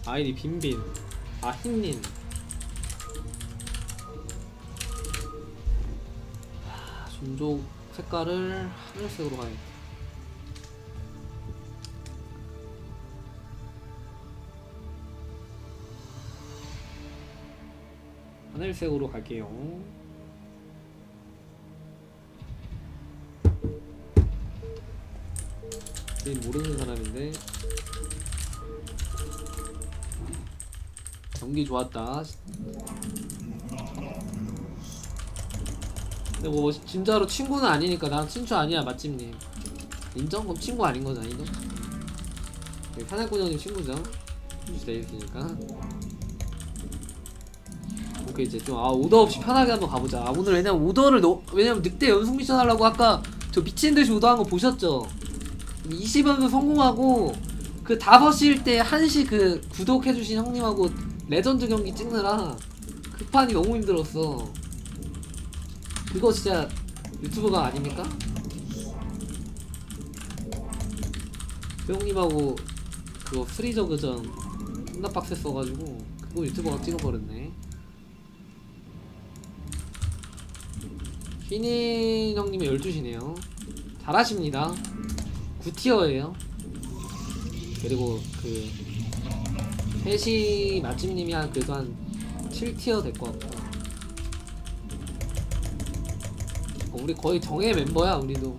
아이디 빈빈. 아 흰닌. 종족 색깔을 하늘색으로 가야겠다. 하늘색으로 갈게요. 모르는 사람인데 경기 좋았다. 근데 뭐 진짜로 친구는 아니니까. 난 친추 아니야 맛집님. 인정? 그럼 친구 아닌 거잖아. 인정? 사냥꾼 형님 친구죠? 친추 돼있으니까. 오케이 이제 좀 오더 없이 편하게 한번 가보자. 오늘 왜냐면 오더를 왜냐면 늑대 연속 미션 하려고 아까 저 미친듯이 오더한 거 보셨죠? 20연속 성공하고 그 5시일 때 1시 그 구독해주신 형님하고 레전드 경기 찍느라 그 판이 너무 힘들었어. 그거 진짜 유튜브가 아닙니까? 그 형님하고 그거 프리저그전 존나 빡셌어가지고 그거 유튜버가 찍어버렸네. 휘닌 형님이 12시네요 잘하십니다. 9티어에요 그리고 그 3시 맛집님이 그래도 한 7티어 될 것 같고. 우리 거의 정예 멤버야. 우리도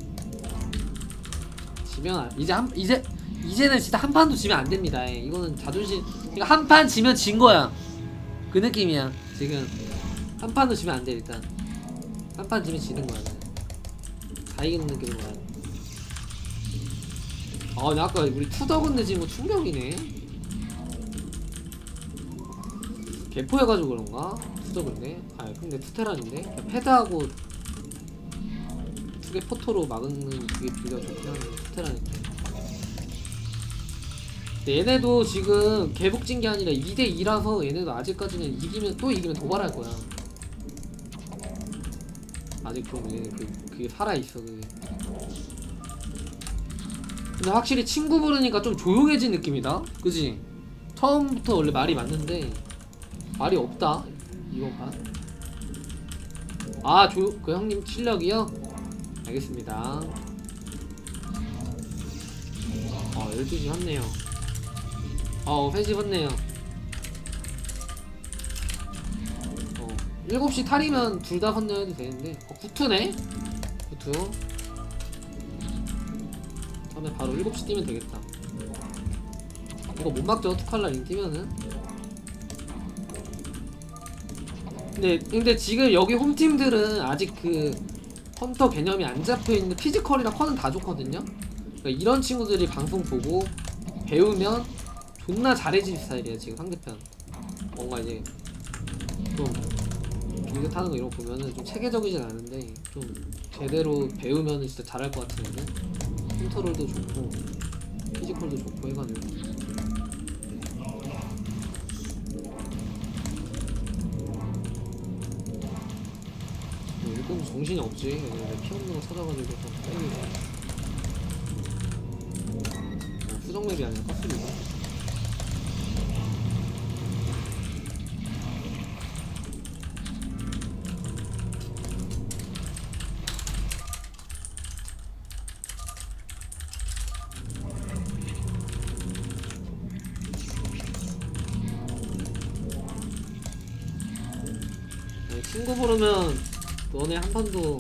지면 이제는 진짜 한 판도 지면 안 됩니다. 이거는 자존심. 그러니까 한 판 지면 진 거야. 그 느낌이야. 지금 한 판도 지면 안 돼. 일단 한 판 지면 지는 거야. 다 이기는 느낌으로 가야 돼. 근데 아까 우리 투덕은데 지금 충격이네. 개포해가지고 그런가? 투덕은데? 근데 투테란인데? 패드하고 두개 포토로 막는 그게 비가 좋긴 한데 투테란인데. 근데 얘네도 지금 개복진 게 아니라 2대2라서 얘네도 아직까지는 또 이기면 도발할 거야. 아직 좀 얘네 그게 살아있어 그게. 근데 확실히 친구 부르니까 좀 조용해진 느낌이다. 그지? 처음부터 원래 말이 많는데 말이 없다 이번 판. 그 형님 실력이요? 알겠습니다. 12시 왔네요. 펜시 왔네요. 7시 탈이면 둘 다 건너야 되는데. 구투네? 구투. 다음에 바로 7시 뛰면 되겠다. 이거 못 막죠? 어떡할라 링 뛰면은. 근데 지금 여기 홈팀들은 아직 그 헌터 개념이 안 잡혀있는데 피지컬이랑 커는 다 좋거든요? 그러니까 이런 친구들이 방송 보고 배우면 존나 잘해질 스타일이야 지금 상대편. 뭔가 이제 좀 빌드 타는 거 이런 거 보면은 좀 체계적이진 않은데 좀 제대로 배우면은 진짜 잘할 것 같은 애는 컨트롤도 좋고 피지컬도 좋고 해가지고. 일꾼 정신이 없지. 피 없는 거 찾아가지고 땡기고. 수정맵이 아니라 가스리가. 친구 부르면 너네 한 판도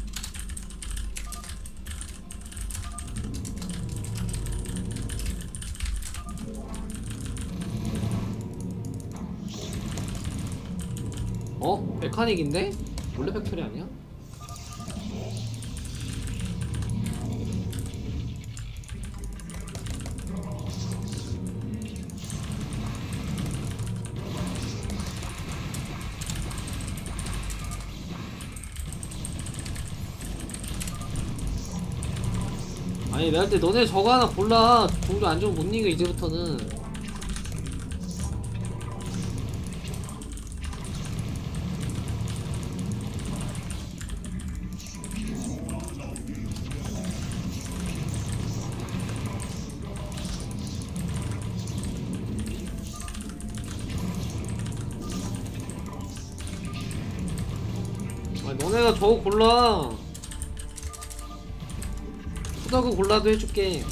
메카닉인데? 원래 팩토리 아니야? 아니 내가 할 때 너네 저거 하나 골라. 종종 안 좋으면 못 이겨 이제부터는. 너네가 저거 골라. 푸더그 골라도 해줄게.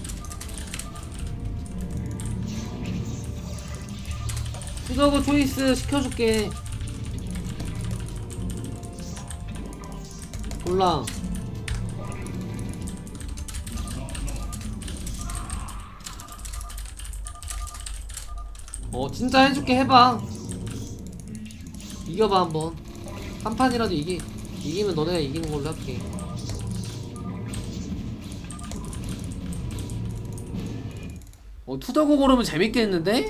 푸더그 초이스 시켜줄게. 골라. 진짜 해줄게. 해봐. 이겨봐 한번. 한 판이라도 이기면 너네가 이기는 걸로 할게. 투더고 고르면 재밌겠는데?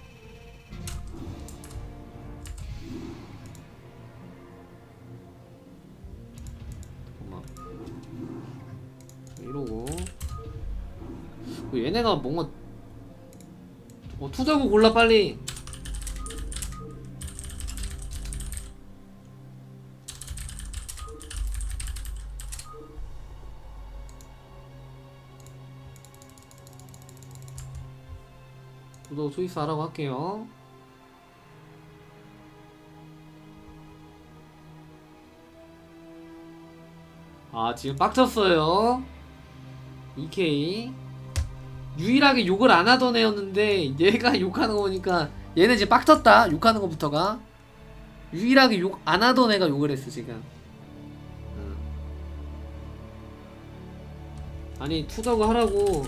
잠깐만. 이러고 얘네가 뭔가 투더고 골라 빨리. 구독 초이스 하라고 할게요. 지금 빡쳤어요. EK 유일하게 욕을 안 하던 애였는데 얘가 욕하는 거 보니까 얘네 지금 빡쳤다. 욕하는 거부터가 유일하게 욕 안 하던 애가 욕을 했어 지금. 아니 투더그 하라고.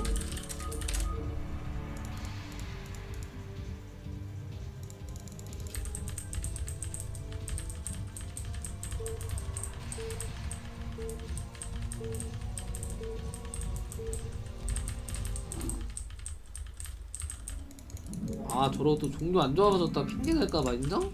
저러고 또 종료 안 좋아졌다 핑계 댈까봐. 인정?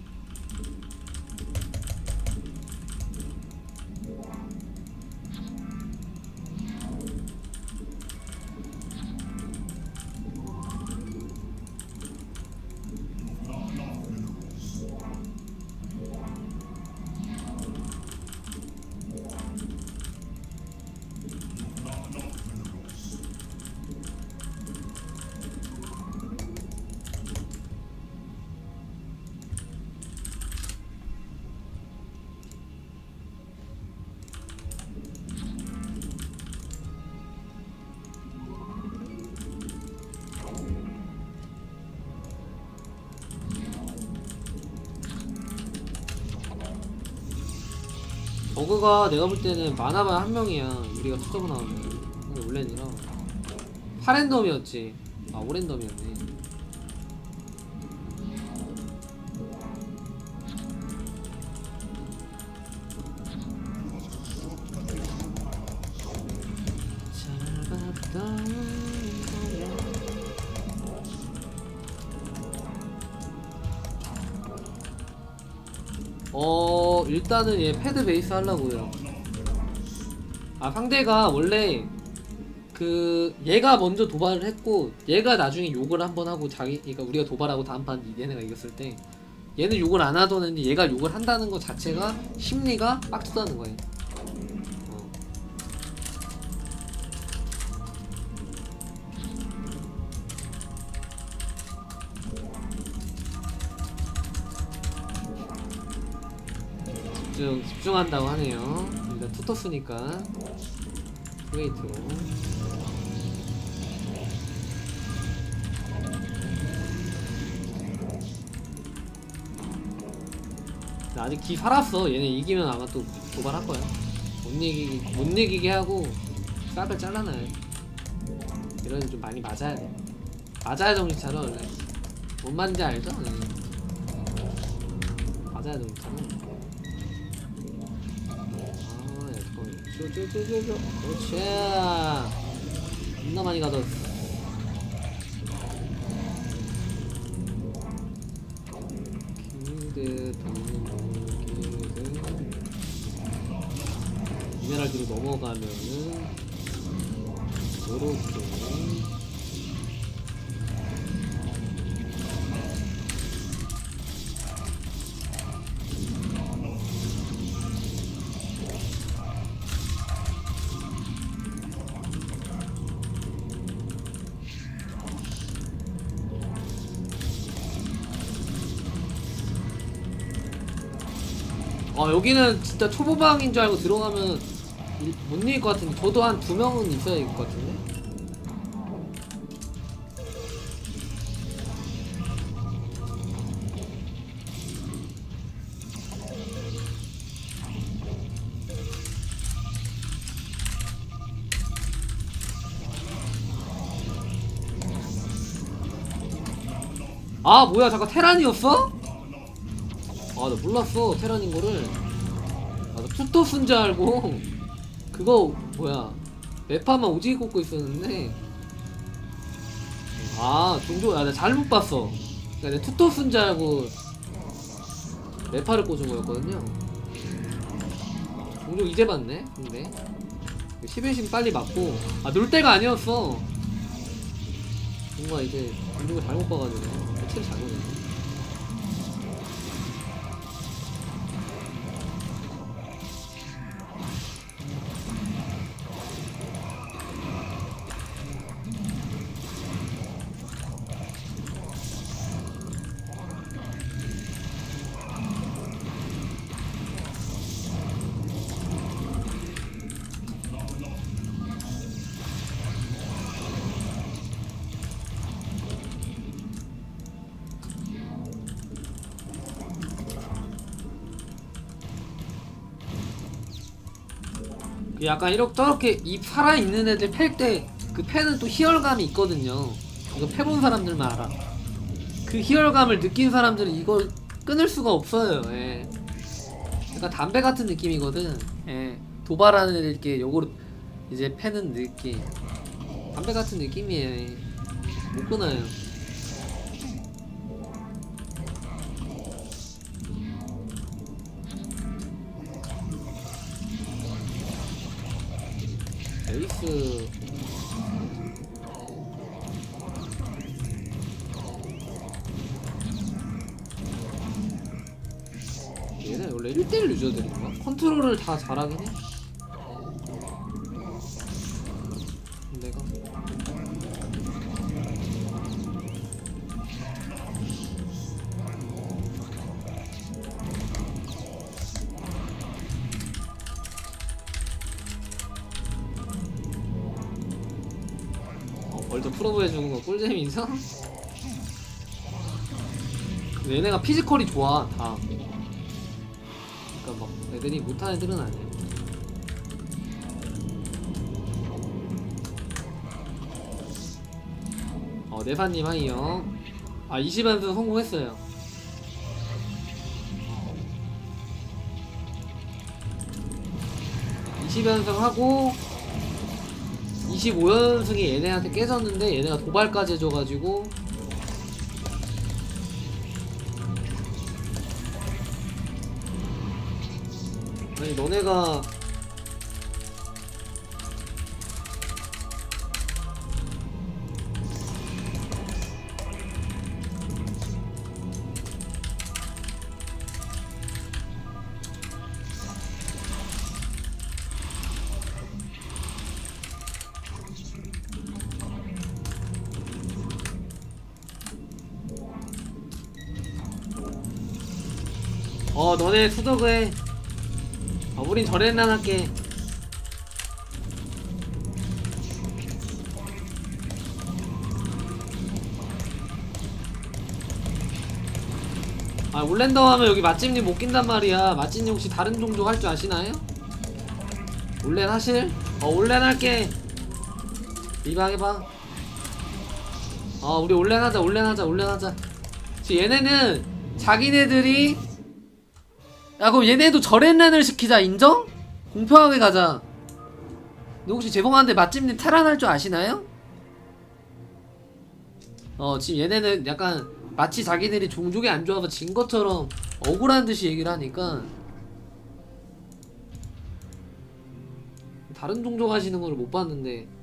버그가 내가 볼 때는 많아봐야 한 명이야. 우리가 투더그 나오면. 근데 원래는이라 8랜덤이었지. 5랜덤이었네. 일단은 얘 패드 베이스 하려고요. 상대가 원래 얘가 먼저 도발을 했고 얘가 나중에 욕을 한번 하고 그러니까 우리가 도발하고 다음판 얘네가 이겼을 때 얘는 욕을 안 하던 애인데 얘가 욕을 한다는 것 자체가 심리가 빡치다는 거예요. 집중한다고 하네요. 일단 투토스니까 프레이트로. 아직 기 살았어. 얘네 이기면 아마 또 도발할 거야. 못 이기게 하고 싹을 잘라놔요. 이런 좀 많이 맞아야 돼. 맞아야 정신 차려. 원래 뭔 말인지 알죠? 네. 맞아야 정신 차려. 쪼쪼쪼쪼. 그렇지. 겁나 많이 가졌어. 킹드 미네랄드로 넘어가면은 요렇게 여기는 진짜 초보방인 줄 알고 들어가면 못 이길 것 같은데. 저도 한 2명은 있어야 될 것 같은데. 아 뭐야, 잠깐 테란이었어? 아 나 몰랐어 테란인 거를. 아 나 투토스인 줄 알고 그거 뭐야 매파만 오지게 꽂고 있었는데. 아 종종 나 잘못 봤어. 그니까 내 투토스인 줄 알고 매파를 꽂은 거였거든요. 종종 이제 봤네. 근데 11신 빨리 맞고 놀 때가 아니었어. 정말 이제 종종을 잘못 봐가지고 패치를 잘못했네. 약간 이렇게 저렇게 입 살아있는 애들 팰 때 그 패는 또 희열감이 있거든요. 이거 패본 사람들만 알아. 그 희열감을 느낀 사람들은 이걸 끊을 수가 없어요. 예. 약간 담배 같은 느낌이거든. 예. 도발하는 애들 이렇게 요거로 이제 패는 느낌. 담배 같은 느낌이에요. 예. 못 끊어요. 에이스 얘는 원래 1대1 유저들인가? 컨트롤을 다 잘하긴 해. 내가 벌써 프로브 해주는 거 꿀잼이 있어? 얘네가 피지컬이 좋아 다. 그니까 막 애들이 못하는 애들은 아니야. 네사님 하이요. 20연승 성공했어요. 20연승 하고 25연승이 얘네한테 깨졌는데 얘네가 도발까지 해줘가지고 아니 너네가 너네 수덕해. 우린 저랬나 할게. 올랜더 하면 여기 맛집님 못 낀단 말이야. 맛집님 혹시 다른 종족 할 줄 아시나요? 올랜 하실? 올랜 할게. 리방 해봐. 우리 올랜 하자, 올랜 하자, 올랜 하자. 지금 얘네는 자기네들이 그럼 얘네도 저랜랜을 시키자. 인정? 공평하게 가자. 근데 혹시 죄송한데 맛집님 테란 할 줄 아시나요? 지금 얘네는 약간 마치 자기들이 종족이 안 좋아서 진 것처럼 억울한 듯이 얘기를 하니까 다른 종족 하시는 걸 못 봤는데